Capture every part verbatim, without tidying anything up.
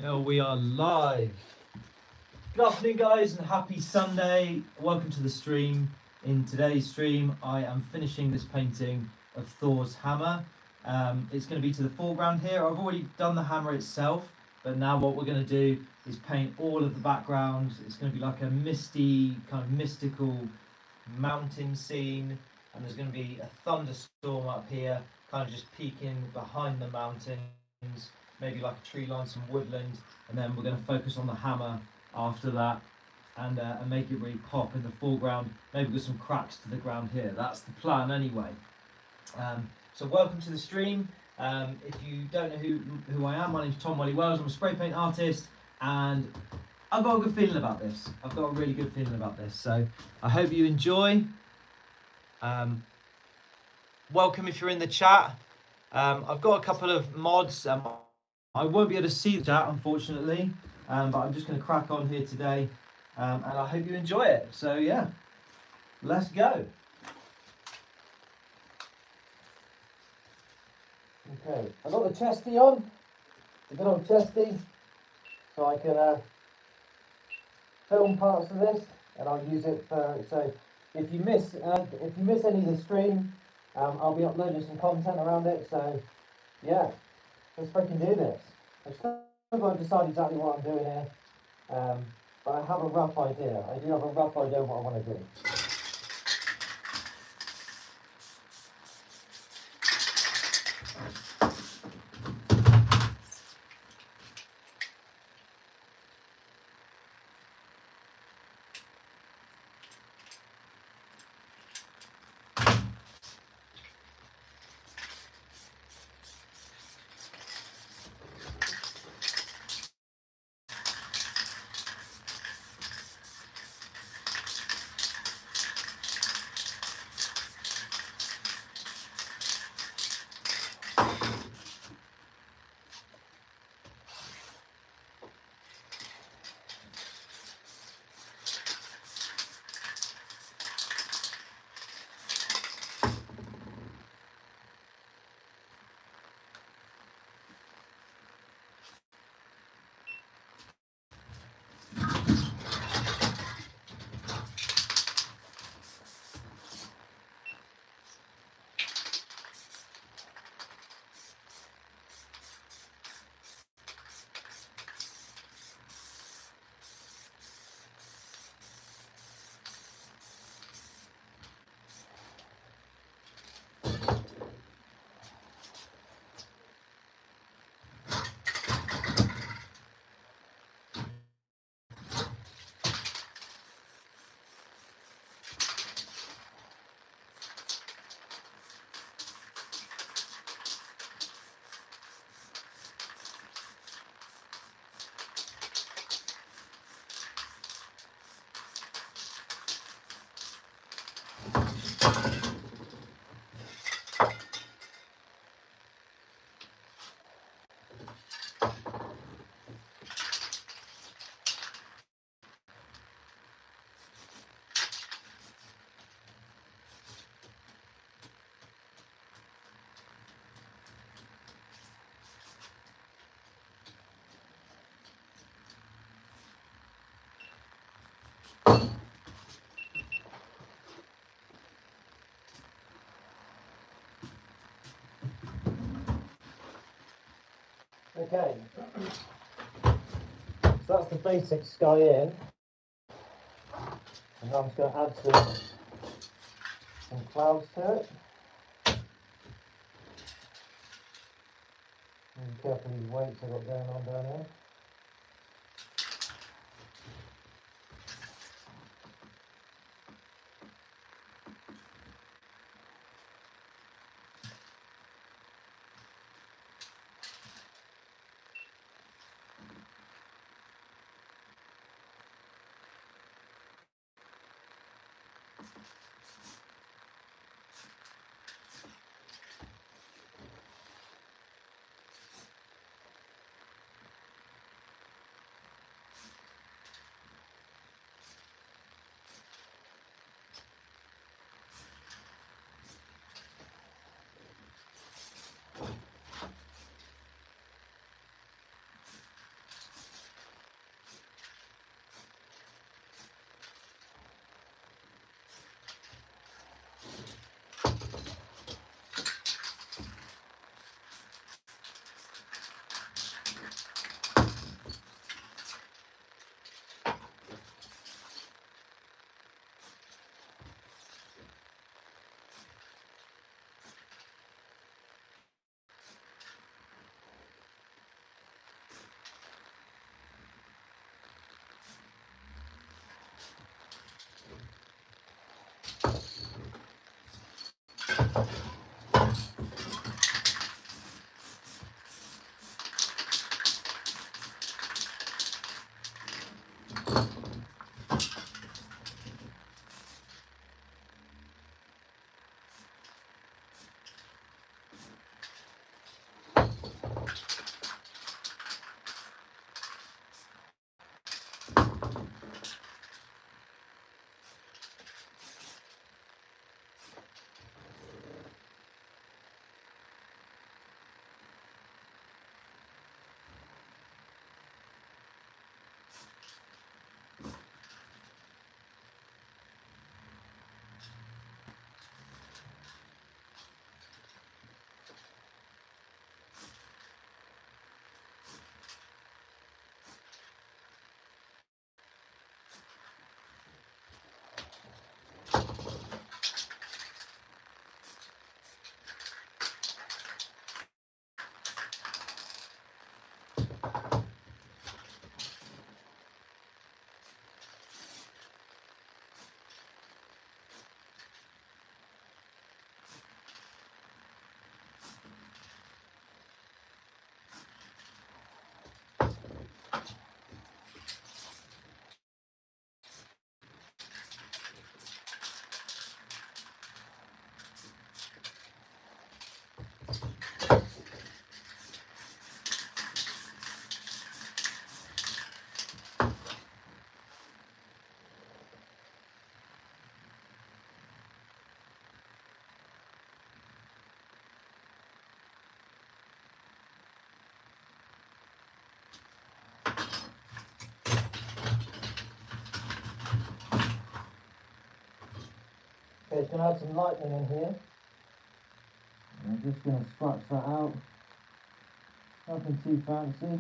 Oh, we are live. Good afternoon, guys, and happy Sunday. Welcome to the stream. In today's stream, I am finishing this painting of Thor's hammer. Um, it's going to be to the foreground here. I've already done the hammer itself, but now what we're going to do is paint all of the background. It's going to be like a misty, kind of mystical mountain scene, and there's going to be a thunderstorm up here, kind of just peeking behind the mountains. Maybe like a tree line, some woodland, and then we're going to focus on the hammer after that and, uh, and make it really pop in the foreground, maybe with some cracks to the ground here. That's the plan anyway. Um, so welcome to the stream. Um, if you don't know who, who I am, my name's Tom Welly Wells. I'm a spray paint artist and I've got a good feeling about this. I've got a really good feeling about this. So I hope you enjoy. Um, welcome if you're in the chat. Um, I've got a couple of mods. Um, I won't be able to see the chat, unfortunately, um, but I'm just going to crack on here today, um, and I hope you enjoy it. So yeah, let's go. Okay, I've got the chesty on, the good old chesty, so I can uh, film parts of this, and I'll use it for. So if you miss, uh, if you miss any of the stream, um, I'll be uploading some content around it. So yeah. Let's freaking do this. I've still got to decide exactly what I'm doing here, um, but I have a rough idea. I do have a rough idea of what I want to do. Okay, so that's the basic sky in, and I'm just going to add some, some clouds to it. And be careful with these weights I've got going on down here. Okay, it's going to add some lightning in here. I'm just going to scratch that out. Nothing too fancy.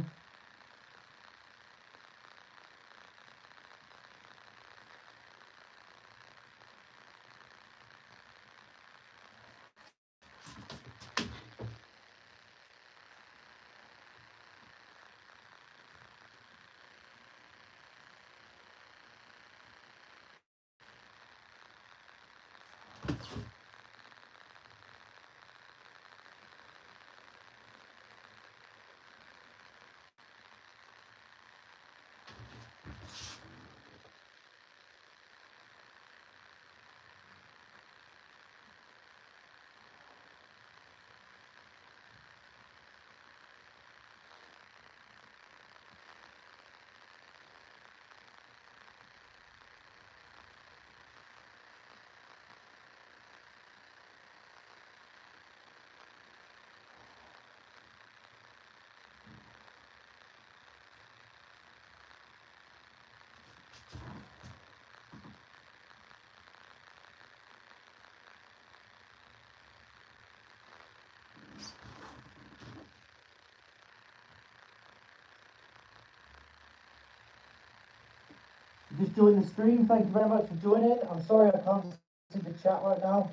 Just joined the stream, thank you very much for joining. I'm sorry I can't see the chat right now.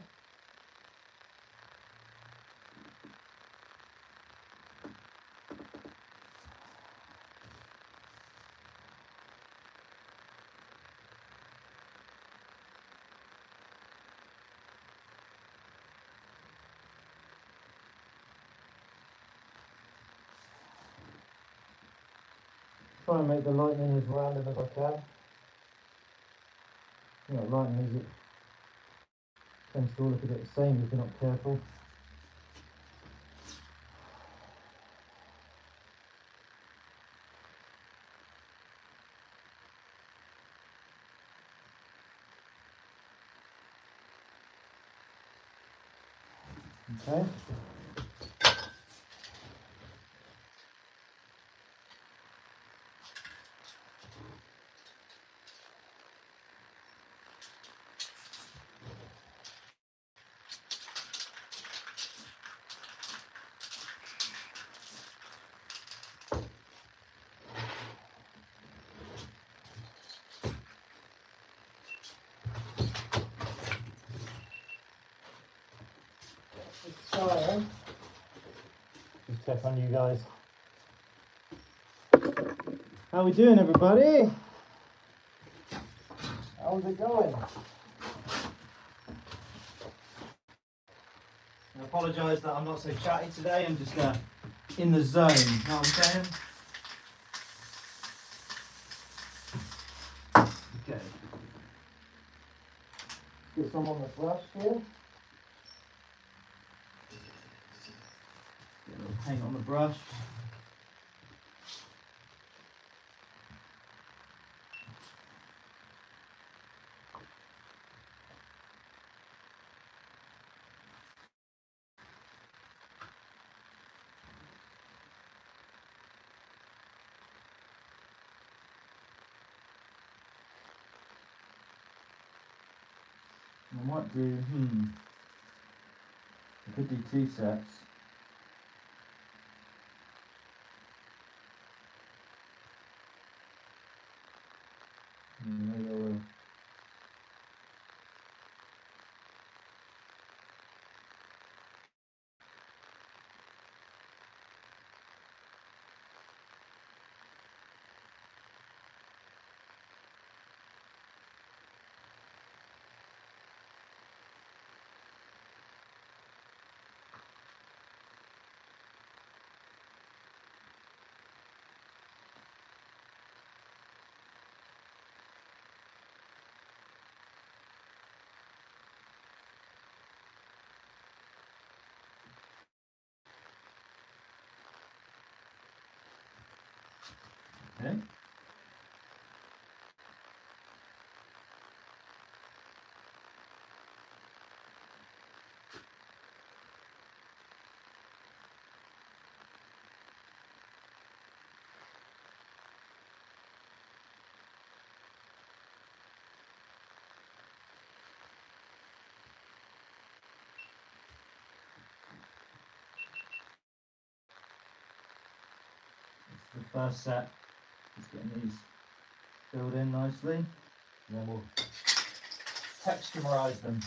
Try and make the lightning as random as I can. You know, lightning is it tends to all look a bit the same if you're not careful. Okay. So, just check on you guys. How we doing, everybody? How's it going? I apologise that I'm not so chatty today. I'm just uh, in the zone. Know what I'm saying? get some on the brush here. Get a little paint on the brush. I might do, hmm, I could do two sets. Hmm, maybe I will. Okay. The first set is getting these filled in nicely, and then we'll texturize them.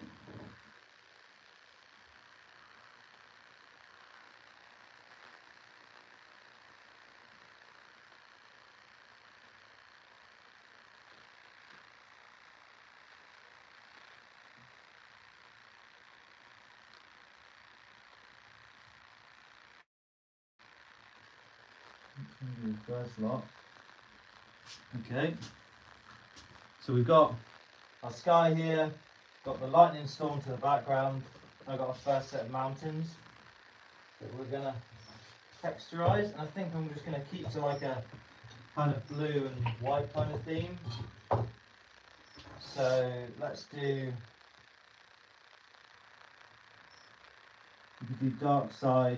The first lot. Okay, so we've got our sky here, got the lightning storm to the background, I've got our first set of mountains that we're going to texturize, and I think I'm just going to keep to like a kind of blue and white kind of theme. So let's do, we could do dark side.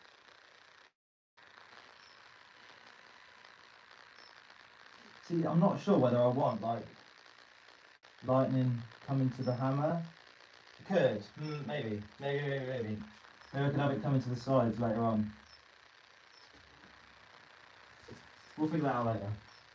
See, I'm not sure whether I want like lightning coming to the hammer. I could, mm, maybe, maybe, maybe, maybe. Maybe I could have it coming to the sides later on. We'll figure that out later.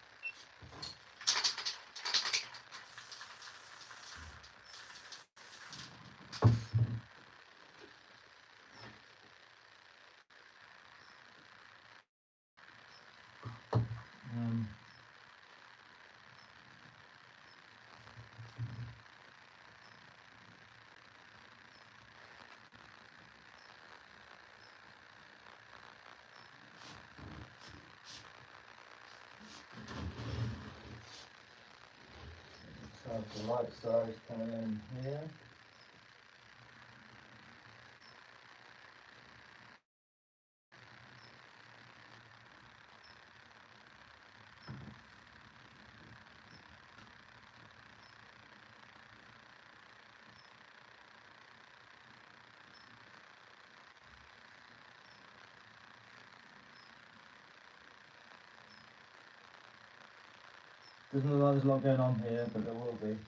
Um, So the light side is coming in here. Doesn't look like there's a lot going on here, but there will be.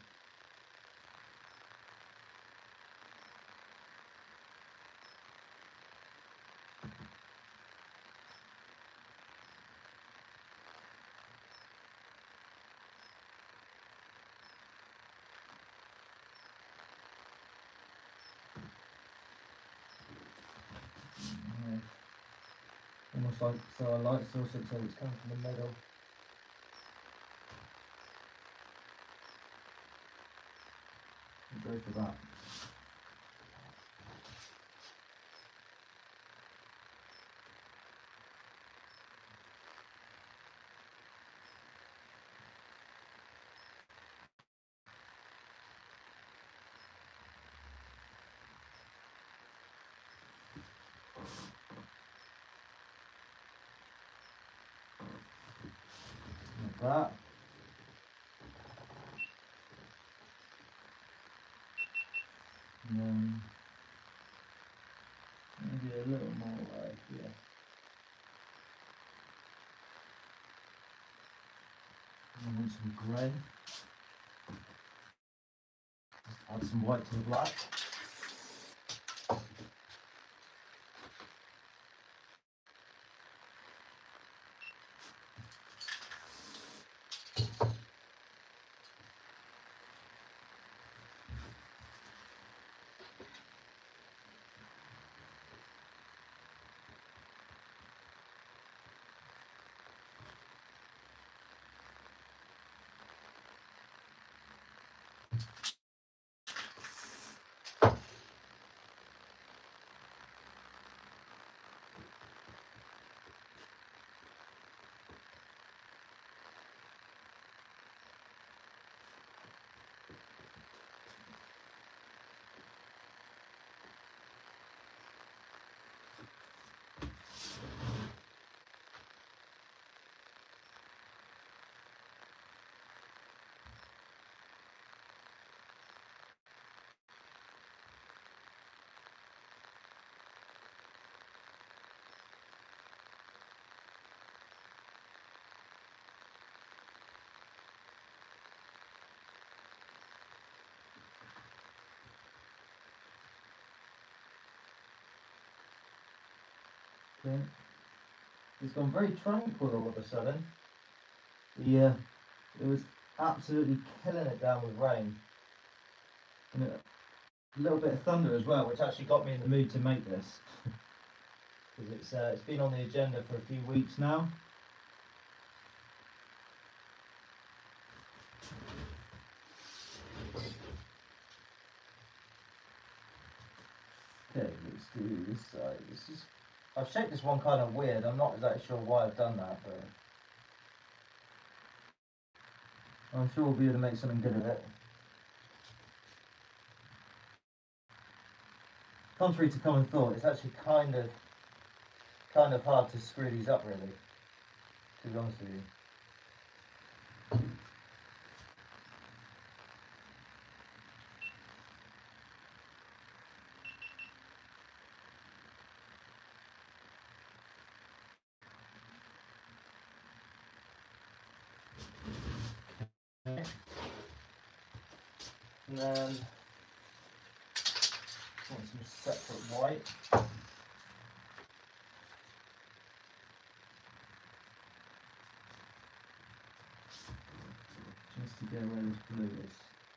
Almost like so our light source looks like it's coming from the middle. We'll go for that. like that. And then maybe a little more like here. I want some grey. Add some white to the black. Okay. It's gone very tranquil all of a sudden. Yeah, it was absolutely killing it down with rain. And a little bit of thunder as well, which actually got me in the mood to make this. Because it's, uh, it's been on the agenda for a few weeks now. Okay, let's do this side. This is, I've shaped this one kind of weird. I'm not exactly sure why I've done that, but I'm sure we'll be able to make something good of it. Contrary to common thought, it's actually kind of kind of hard to screw these up, really, to be honest with you. Okay. And then want some separate white. Just to go where this blue is.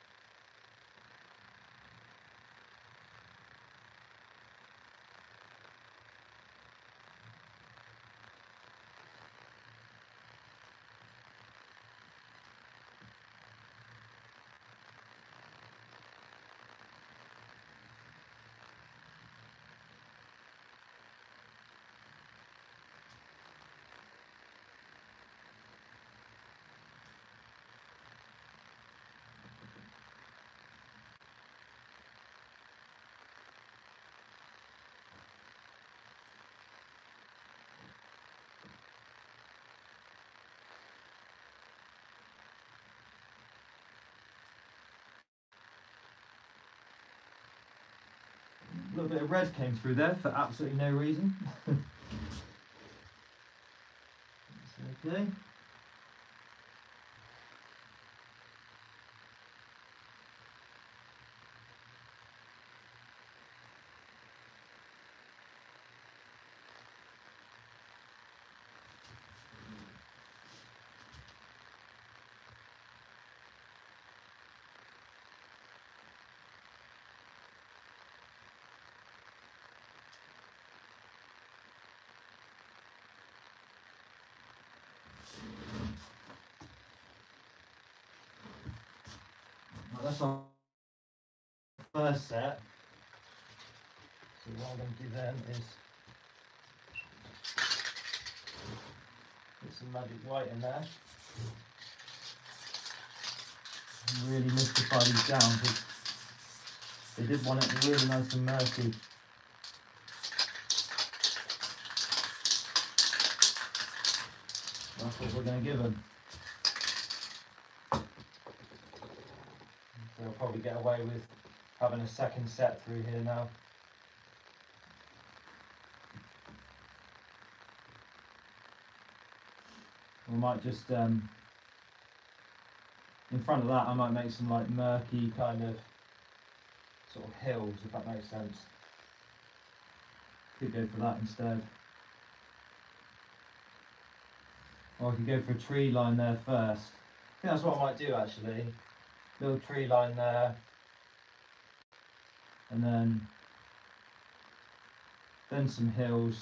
A little bit of red came through there for absolutely no reason. That's okay. Well, that's our first set. So what I'm going to do then is put some magic white in there. And really mystify these down because they did want it really nice and murky. That's what we're going to give them. So I'll probably get away with having a second set through here now. We might just, um, in front of that, I might make some like murky kind of sort of hills, if that makes sense. Could go for that instead. Or I could go for a tree line there first. I think that's what I might do actually. Little tree line there. And then, then some hills.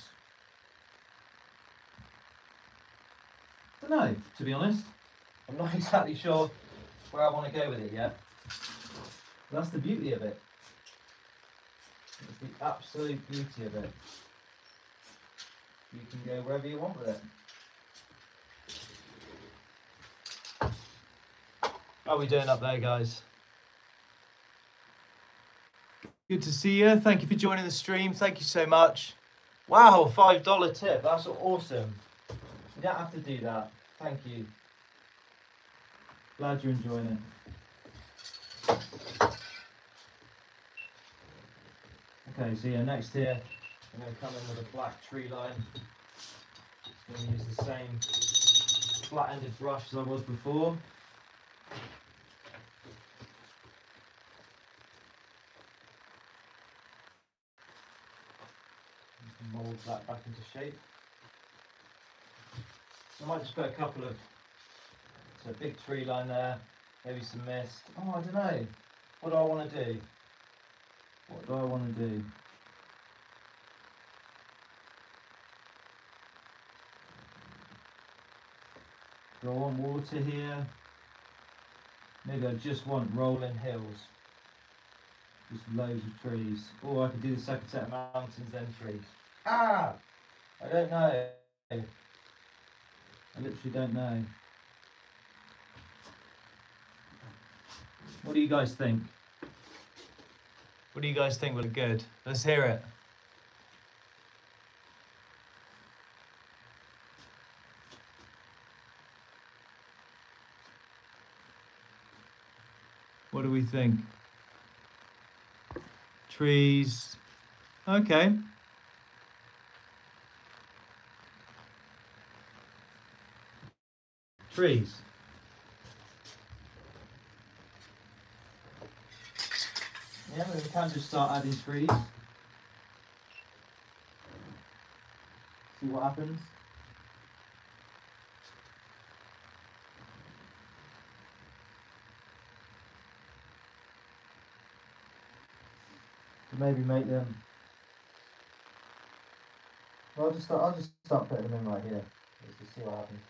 I don't know, to be honest. I'm not exactly sure where I want to go with it yet. But that's the beauty of it. It's the absolute beauty of it. You can go wherever you want with it. How are we doing up there, guys? Good to see you. Thank you for joining the stream. Thank you so much. Wow, five dollar tip. That's awesome. You don't have to do that. Thank you. Glad you're enjoying it. Okay, so yeah, next here, I'm going to come in with a black tree line. I'm going to use the same flat-ended brush as I was before. Mould that back into shape. So I might just put a couple of, so a big tree line there, maybe some mist. Oh, I don't know. What do I want to do? What do I want to do? Do I want water here? Maybe I just want rolling hills. Just loads of trees. Or I could do the second set of mountains, then trees. Ah! I don't know. I literally don't know. What do you guys think? What do you guys think would look good? Let's hear it. What do we think? Trees. Okay. Trees. Yeah, we can just start adding trees. See what happens. Maybe make them. Well, I'll just start. I'll just start putting them in right here. Let's just see what happens.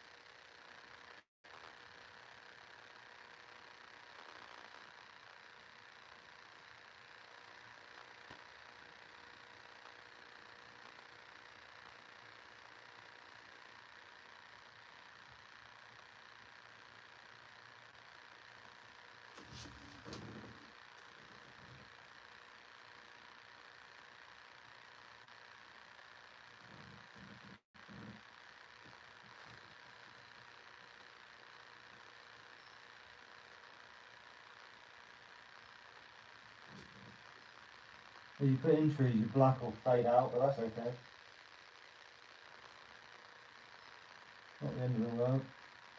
If you put in trees, your black will fade out, but that's okay. Not the end of the world.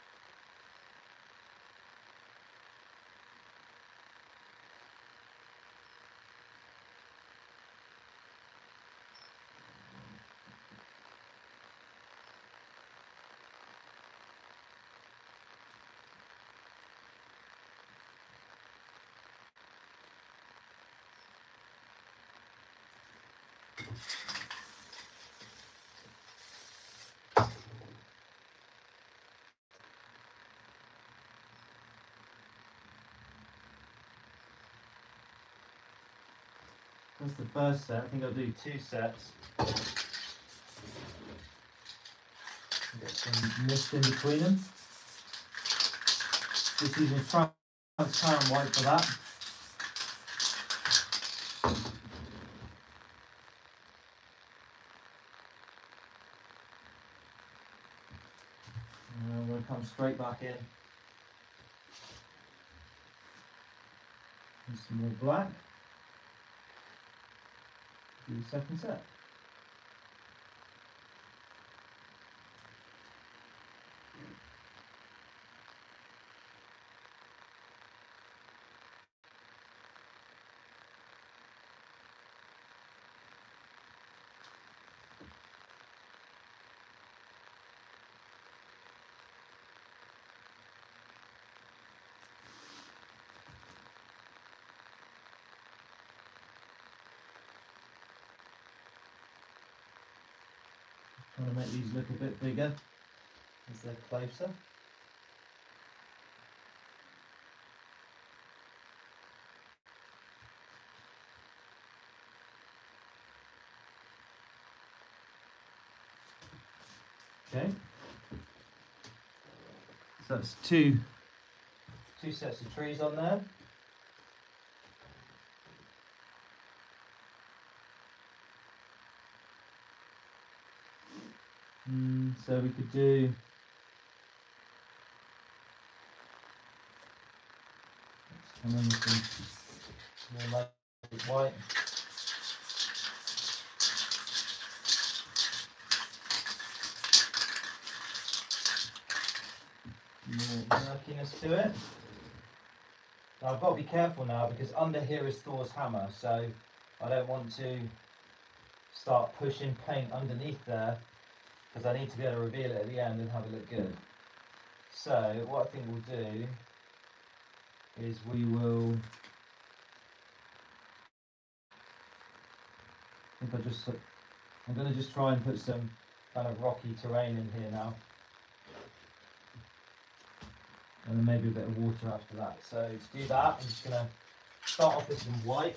That's the first set. I think I'll do two sets. Get some mist in between them. Just using transparent white for that. And I'm going to come straight back in. And some more black. Do the second set. Trying to make these look a bit bigger as they're closer. Okay. So that's two two sets of trees on there. Mm, so we could do and then some more light white. More murkiness to it. Now I've got to be careful now because under here is Thor's hammer, so I don't want to start pushing paint underneath there because I need to be able to reveal it at the end and have it look good. So what I think we'll do is we will, I think I just, I'm going to just try and put some kind of rocky terrain in here now. And then maybe a bit of water after that. So to do that, I'm just going to start off with some white.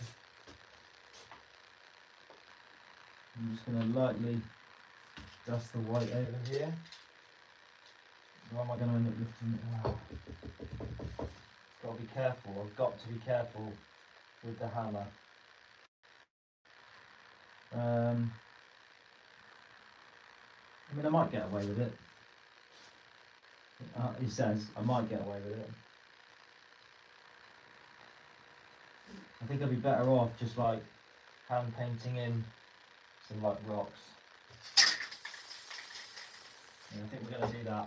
I'm just going to lightly dust the white over here. Or am I going to end up lifting it out? Got to be careful. I've got to be careful with the hammer. Um, I mean, I might get away with it. Uh, he says I might get away with it. I think I'd be better off just like hand painting in some like rocks. And I think we're going to do that.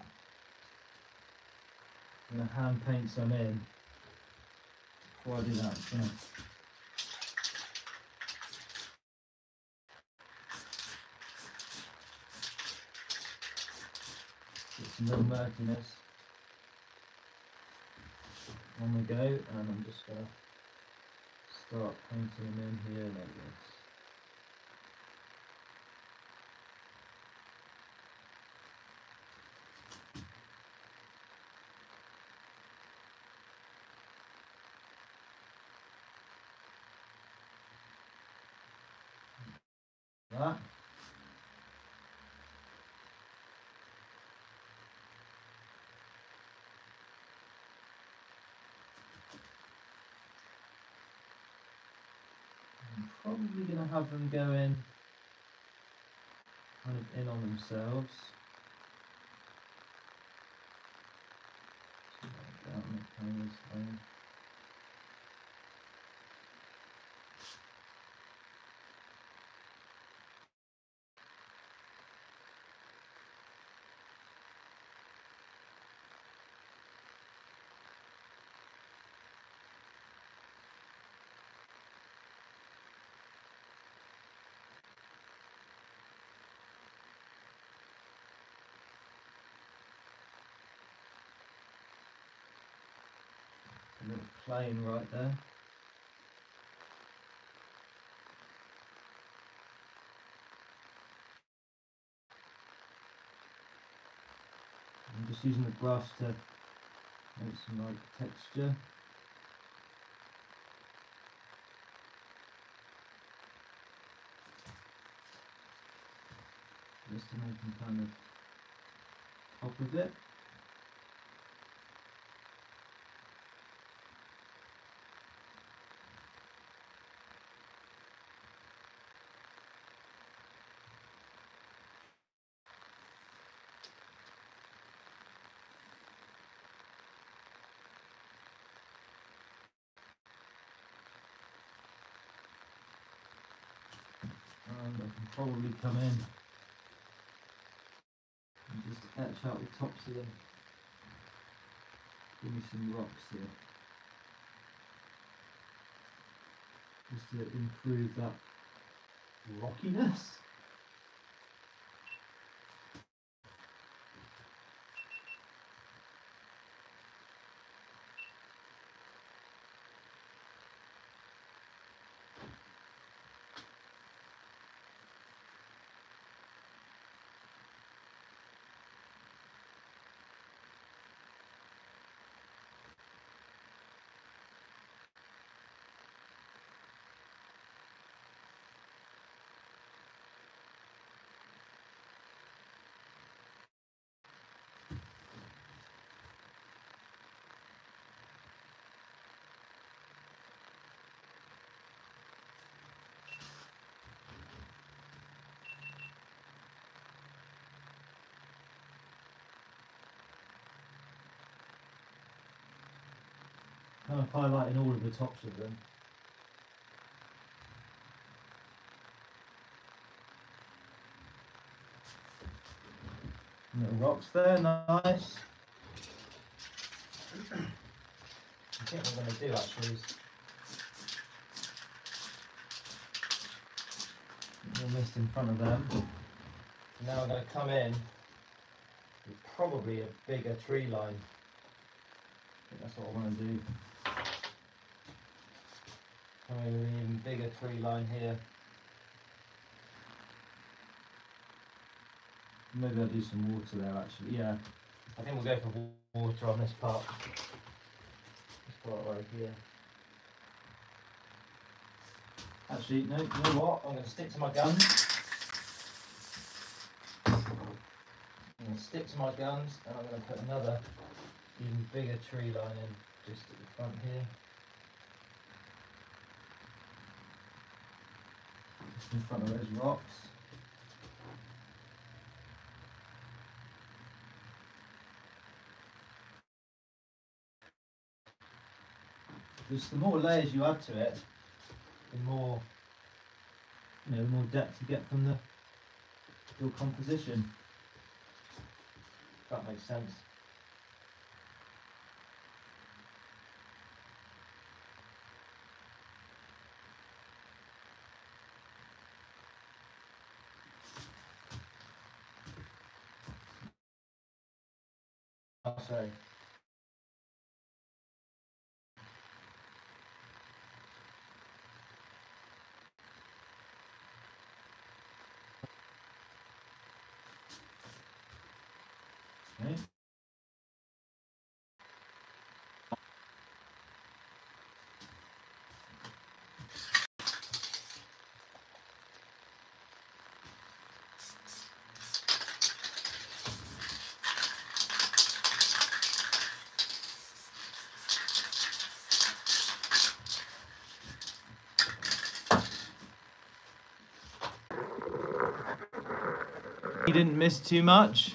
I'm going to hand paint some in. Before I do that, I'm going to get some little murkiness on the go, and I'm just going to start painting them in here like this. That. I'm probably going to have them go in kind of in on themselves. So like that on the camera's phone. A little plane right there. I'm just using the brush to make some like texture. Just to make them kind of pop a bit. And I can probably come in and just etch out the tops of them. Give me some rocks here. Just to improve that rockiness. Kind of highlighting all of the tops of them. Little rocks there, nice. I think what I'm going to do actually is a mist in front of them. And now I'm going to come in with probably a bigger tree line. I think that's what I want to do. Come in with an even bigger tree line here. Maybe I'll do some water there actually, yeah. I think we'll go for water on this part. This part right here. Actually, no, you know what? I'm going to stick to my guns. I'm going to stick to my guns and I'm going to put another even bigger tree line in just at the front here. Just in front of those rocks. Just the more layers you add to it, the more, you know, the more depth you get from the your composition. If that makes sense. I'll say. Okay. You didn't miss too much.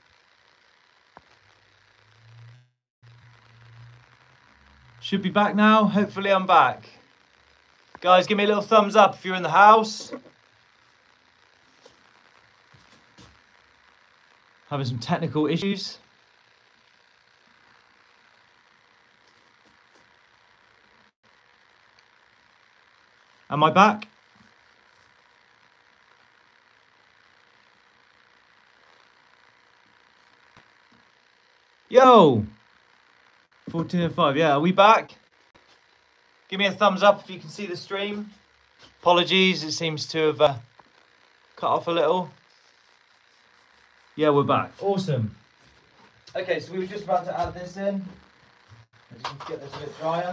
Should be back now. Hopefully I'm back. Guys, give me a little thumbs up if you're in the house. Having some technical issues. Am I back? Yo! fourteen oh five, yeah, are we back? Give me a thumbs up if you can see the stream. Apologies, it seems to have uh, cut off a little. Yeah, we're back. Awesome. Okay, so we were just about to add this in. Let's just get this a bit drier.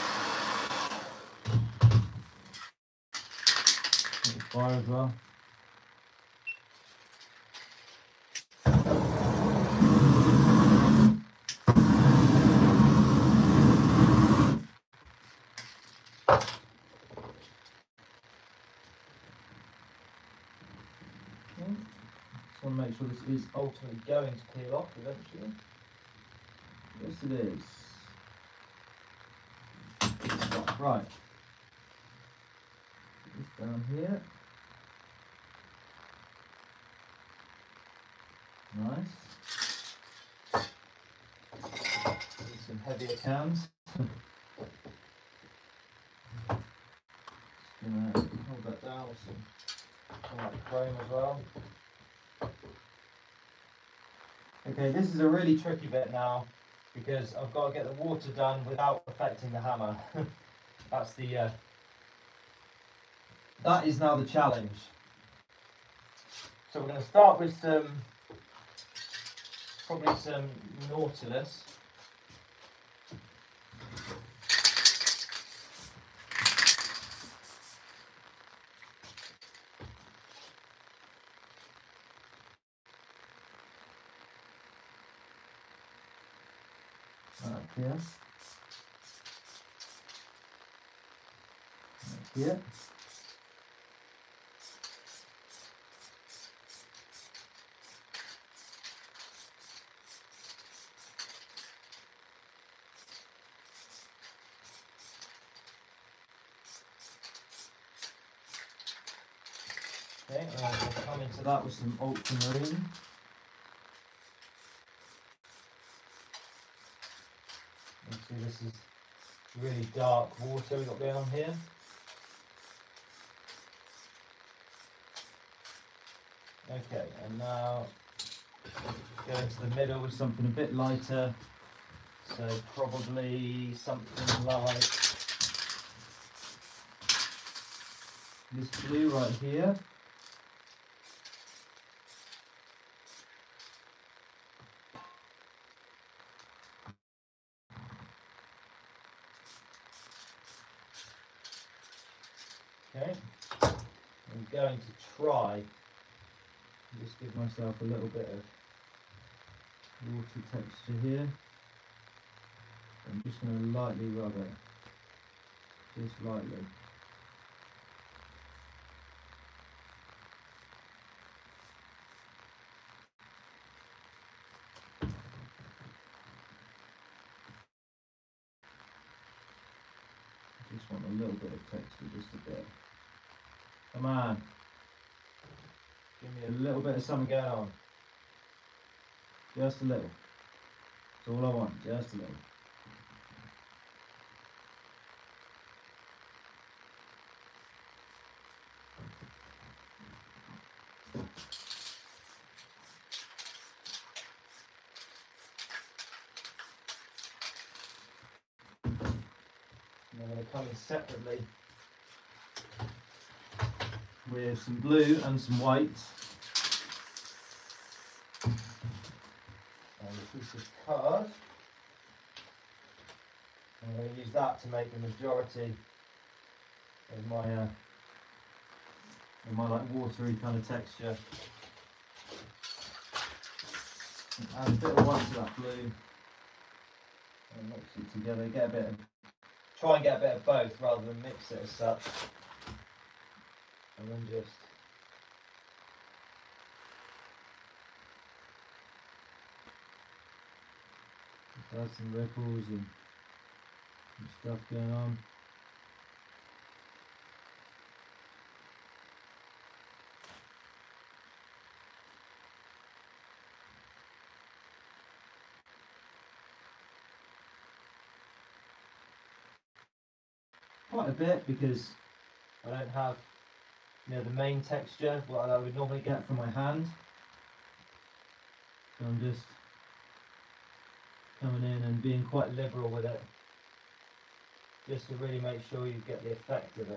Fire as well. make sure this is ultimately going to peel off eventually. Yes, it is. Right. Put this down here. Nice. Need some heavier cans. Just gonna hold that down with some, some like chrome as well. Okay, this is a really tricky bit now because I've got to get the water done without affecting the hammer. That's the uh, that is now the challenge. So we're going to start with some probably some Nautilus. Right here. Right here. Okay, and I'm going to come into that with some ultramarine. You see this is really dark water we've got going on here. Okay, and now go into the middle with something a bit lighter. So probably something like this blue right here. Okay, I'm going to try and just give myself a little bit of water texture here. I'm just going to lightly rub it, just lightly. Just want a little bit of texture, just a bit. Come on. Give me a little bit of something going on. Just a little. That's all I want, just a little. And I'm going to come in separately with some blue and some white. And a piece of card. I'm going to use that to make the majority of my uh, of my like watery kind of texture. And add a bit of white to that blue and mix it together. Get a bit of, try and get a bit of both rather than mix it as such. And then just add some ripples and some stuff going on. Quite a bit because I don't have, you know, the main texture what I would normally get from my hand. So I'm just coming in and being quite liberal with it, just to really make sure you get the effect of it.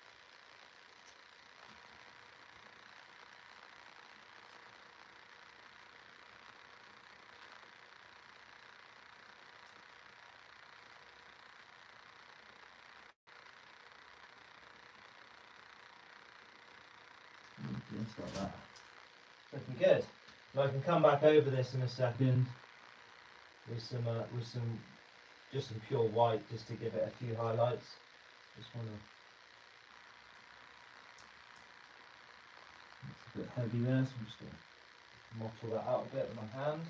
Just like that. Looking good. And I can come back over this in a second with some uh, with some just some pure white, just to give it a few highlights. Just want to. It's a bit heavy there, so I'm just going to Mottle that out a bit with my hand.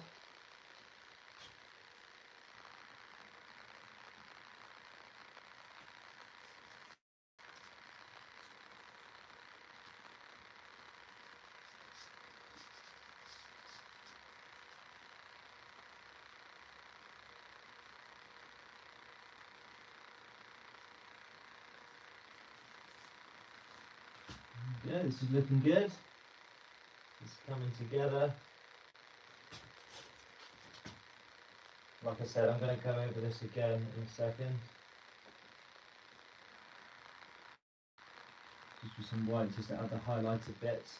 Yeah, this is looking good. It's coming together. Like I said, I'm going to go over this again in a second. Just with some white, just to add the highlighted bits.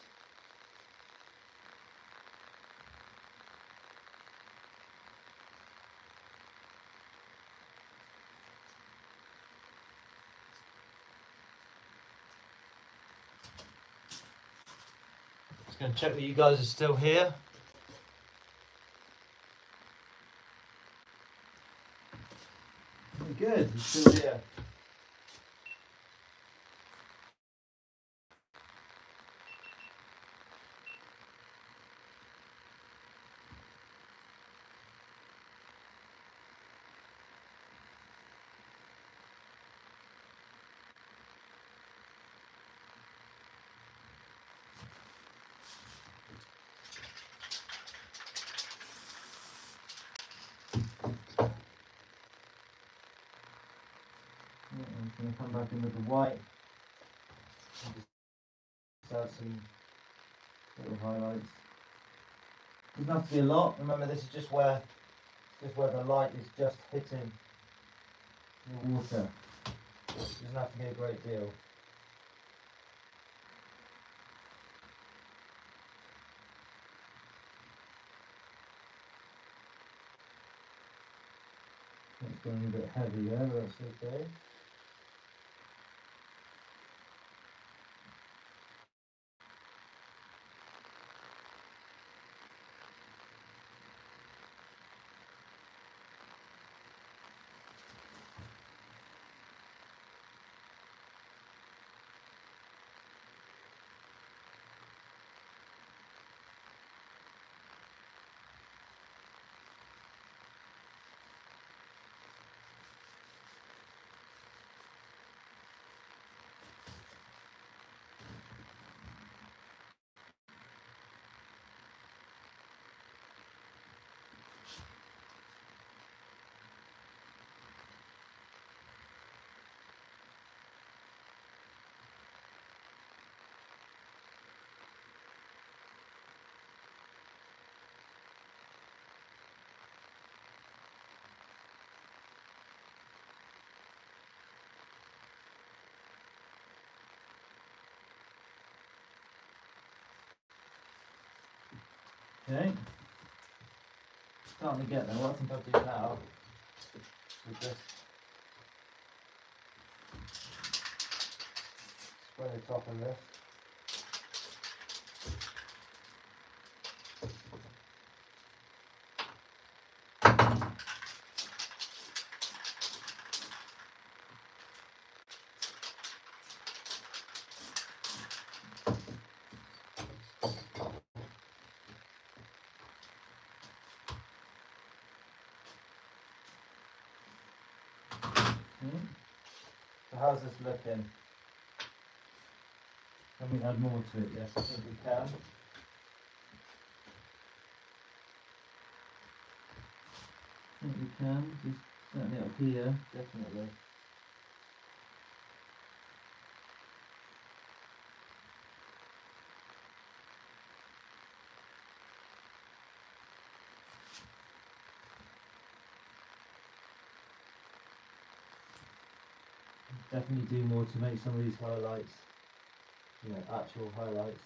Just going to check that you guys are still here. Good, you're still here. I'm going to come back in with the white. Just add some little highlights. Doesn't have to be a lot. Remember, this is just where, just where the light is just hitting the water. It doesn't have to be a great deal. It's going a bit heavy there, but that's okay. Okay, starting to get there. What I think I'll do now is just spray the top of this. So how's this looking? Can we add more to it? Yes, I think we can. I think we can, just certainly up here, definitely. Definitely do more to make some of these highlights, you know, actual highlights.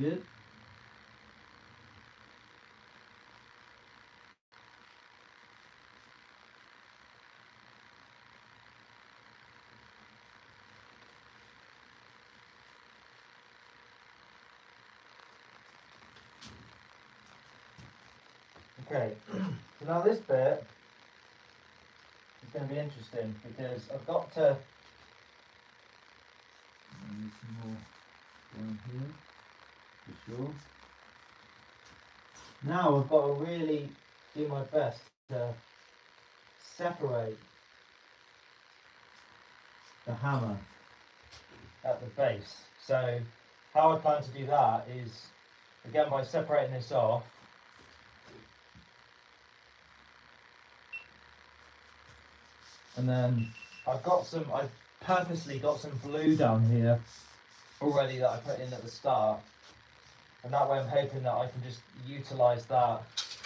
good. Okay, so now this bit is going to be interesting because I've got to I need some more down here for sure. Now I've got to really do my best to separate the hammer at the base. So how I plan to do that is, again, by separating this off, and then I've got some, I've purposely got some glue down here already that I put in at the start, and that way I'm hoping that I can just utilise that.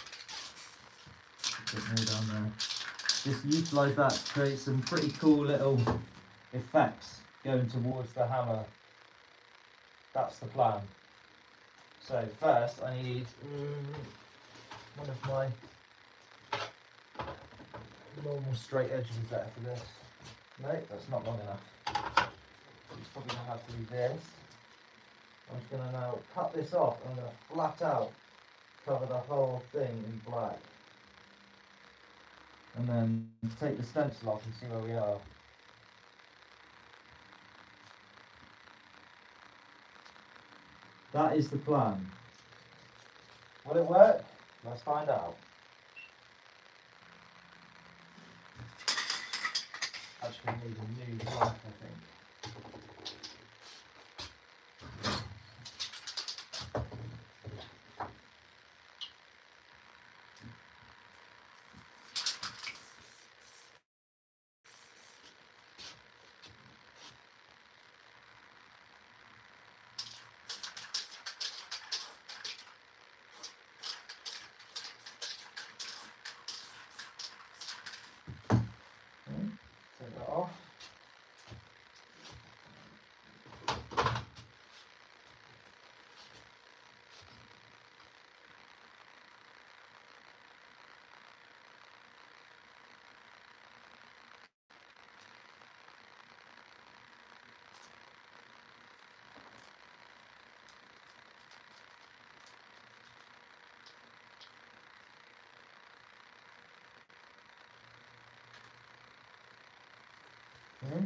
A bit more down there. Just utilise that to create some pretty cool little effects going towards the hammer. That's the plan. So first I need mm, one of my normal straight edges is better for this. No, that's not long enough. It's probably going to have to be this. I'm just going to now cut this off and I'm going to flat out cover the whole thing in black. And then take the stencil off and see where we are. That is the plan. Will it work? Let's find out. Actually need a new black, I think. Take that off. Okay.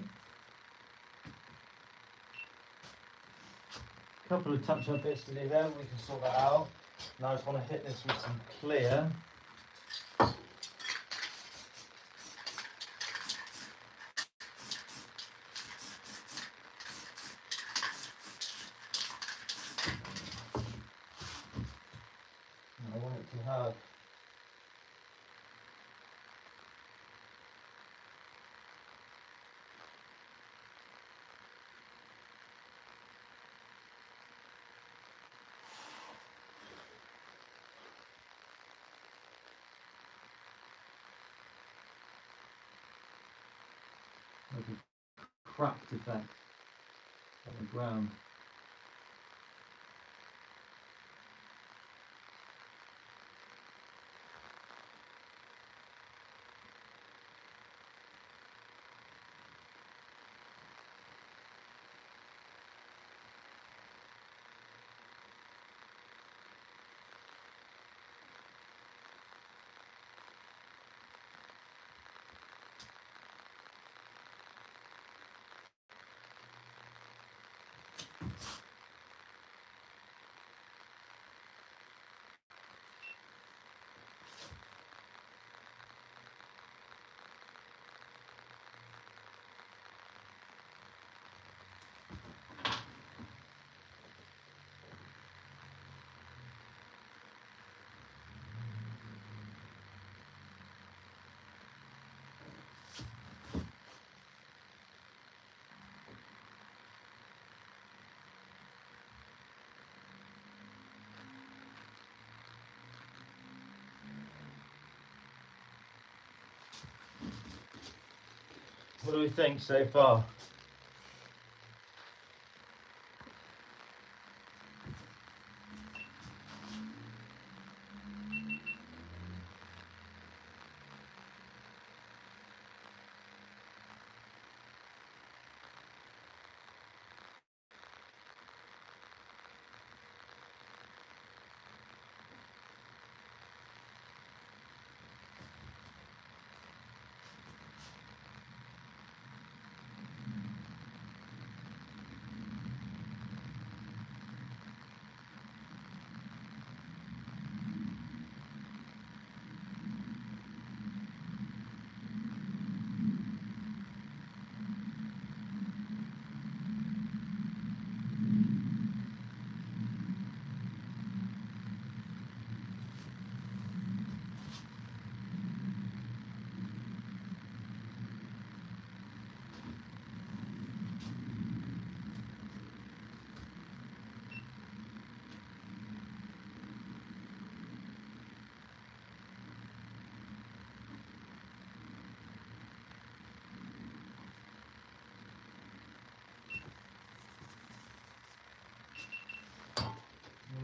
Couple of touch-up bits to do there, we can sort that out. Now I just want to hit this with some clear. I want it to have like a cracked effect on the ground. What do we think so far?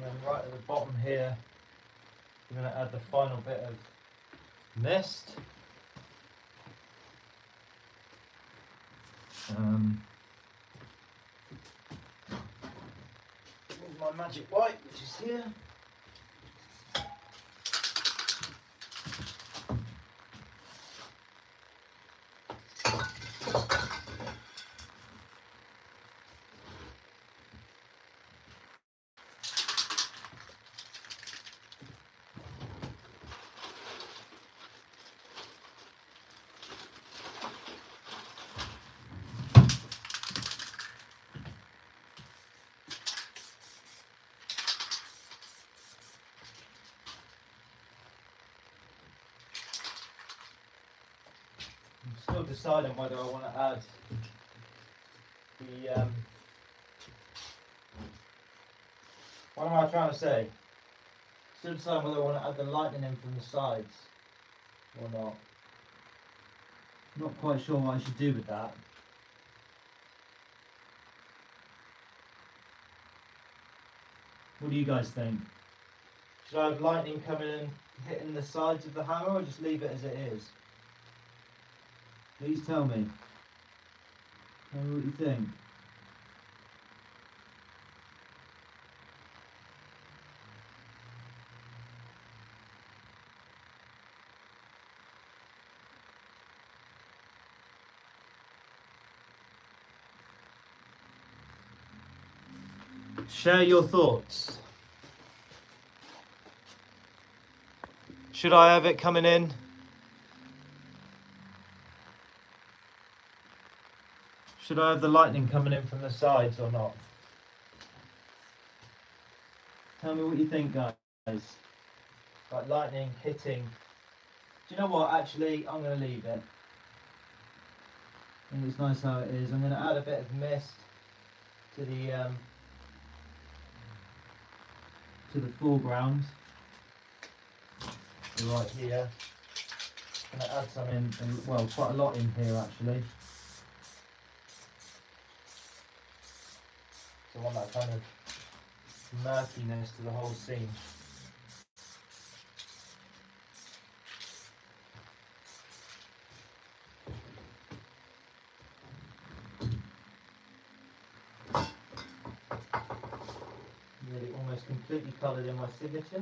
then right at the bottom here, we're going to add the final bit of mist. Um, here's my magic white, which is here. I'm still deciding whether I want to add the, um, what am I trying to say? Still deciding whether I want to add the lightning in from the sides or not. Not quite sure what I should do with that. What do you guys think? Should I have lightning coming in, hitting the sides of the hammer, or just leave it as it is? Please tell me. Tell me what you think. Share your thoughts. Should I have it coming in? Should I have the lightning coming in from the sides or not? Tell me what you think, guys. Like lightning hitting. Do you know what? Actually, I'm going to leave it. I think it's nice how it is. I'm going to add a bit of mist to the um, to the foreground. Right here. I'm going to add some in, well, quite a lot in here actually. So I want that kind of murkiness to the whole scene. Nearly almost completely coloured in my signature.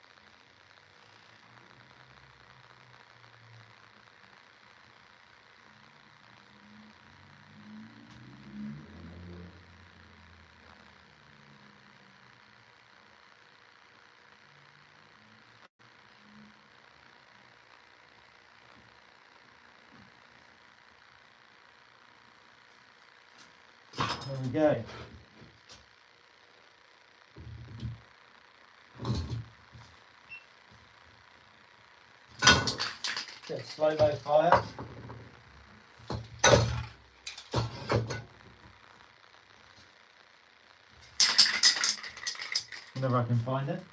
There we go. Bit of slow-mo fire. Whenever I can find it.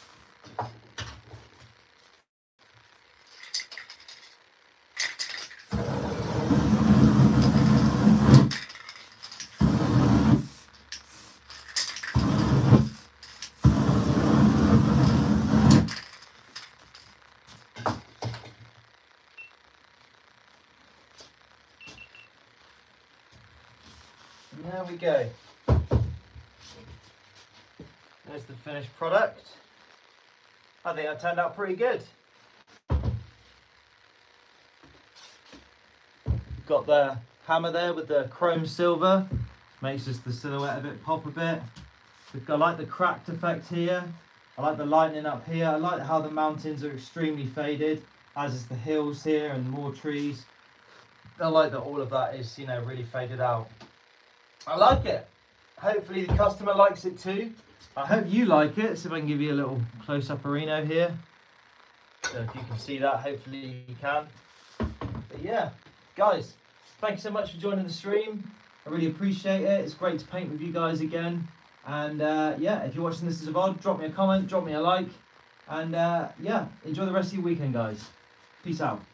And there we go. There's the finished product. I think that turned out pretty good. Got the hammer there with the chrome silver. Makes just the silhouette of it pop a bit. I like the cracked effect here. I like the lightning up here. I like how the mountains are extremely faded, as is the hills here and more trees. I like that all of that is, you know, really faded out. I like it. Hopefully the customer likes it too. I hope you like it. So if I can give you a little close-up Reno here. So if you can see that, hopefully you can. But yeah, guys, thanks so much for joining the stream. I really appreciate it. It's great to paint with you guys again. And uh, yeah, if you're watching this as a V O D, drop me a comment, drop me a like. And uh, yeah, enjoy the rest of your weekend, guys. Peace out.